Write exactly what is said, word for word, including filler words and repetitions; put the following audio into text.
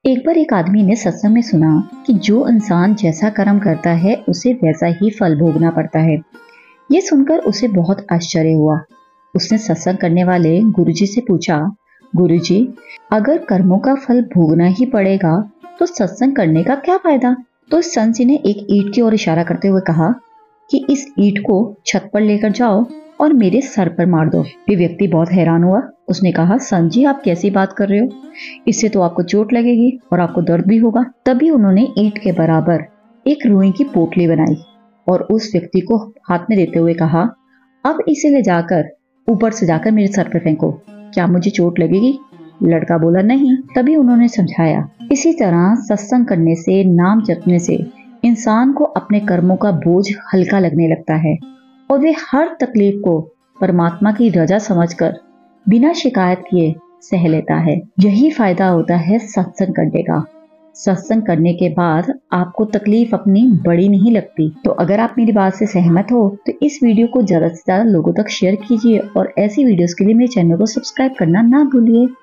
एक बार एक आदमी ने सत्संग में सुना कि जो इंसान जैसा कर्म करता है उसे वैसा ही फल भोगना पड़ता है। ये सुनकर उसे बहुत आश्चर्य हुआ। उसने सत्संग करने वाले गुरुजी से पूछा, गुरुजी, अगर कर्मों का फल भोगना ही पड़ेगा तो सत्संग करने का क्या फायदा? तो संत जी ने एक ईंट की ओर इशारा करते हुए कहा कि इस ईंट को छत पर लेकर जाओ और मेरे सर पर मार दो। ये व्यक्ति बहुत हैरान हुआ। उसने कहा, संत जी, आप कैसी बात कर रहे हो? इससे तो आपको चोट लगेगी और आपको दर्द भी होगा। तभी उन्होंने ईंट के बराबर एक रुई की पोटली बनाई और उस व्यक्ति को हाथ में देते हुए कहा, अब इसे ले जाकर ऊपर से जाकर मेरे सर पर फेंको, क्या मुझे चोट लगेगी? लड़का बोला, नहीं। तभी उन्होंने समझाया, इसी तरह सत्संग करने से, नाम जपने से इंसान को अपने कर्मों का बोझ हल्का लगने लगता है और वे हर तकलीफ को परमात्मा की रजा समझकर बिना शिकायत किए सह लेता है। यही फायदा होता है सत्संग करने का। सत्संग करने के बाद आपको तकलीफ अपनी बड़ी नहीं लगती। तो अगर आप मेरी बात से सहमत हो तो इस वीडियो को ज्यादा से ज्यादा लोगों तक शेयर कीजिए और ऐसी वीडियोस के लिए मेरे चैनल को सब्सक्राइब करना ना भूलिए।